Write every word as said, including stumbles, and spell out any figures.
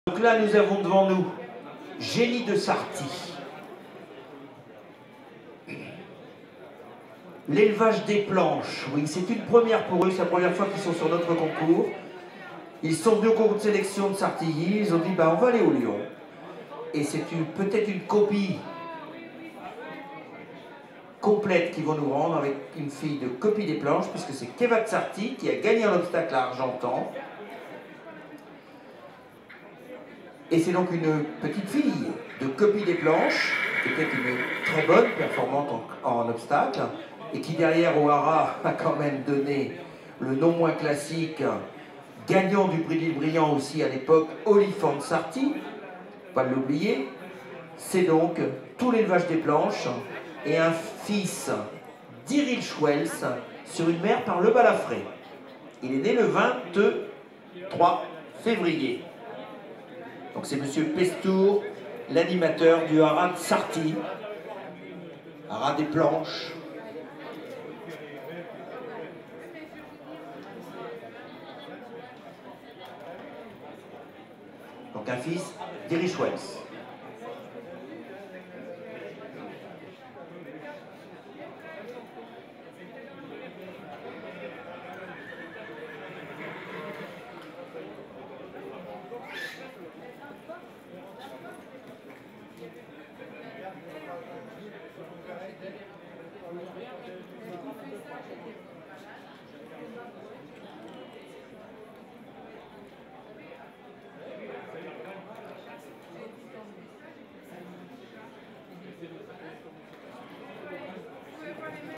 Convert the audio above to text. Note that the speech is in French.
Donc là, nous avons devant nous Génie de Sarty. L'élevage des planches, oui, c'est une première pour eux, c'est la première fois qu'ils sont sur notre concours. Ils sont venus au concours de sélection de Sartilly, ils ont dit bah, on va aller au Lyon. Et c'est peut-être une copie complète qu'ils vont nous rendre avec une fille de copie des planches, puisque c'est Keva Sarty qui a gagné un obstacle à Argentan. Et c'est donc une petite fille de copie des planches, qui était une très bonne performante en, en obstacle, et qui derrière au Hara a quand même donné le non moins classique gagnant du prix d'Île Brillant aussi à l'époque, Olifant Sarty, pas de l'oublier. C'est donc tout l'élevage des planches et un fils d'Iril Schwels sur une mère par le Balafré. Il est né le vingt-trois février. Donc c'est Monsieur Pestour, l'animateur du Hara de Sarty, Hara des planches. Donc un fils d'Iril Schwels.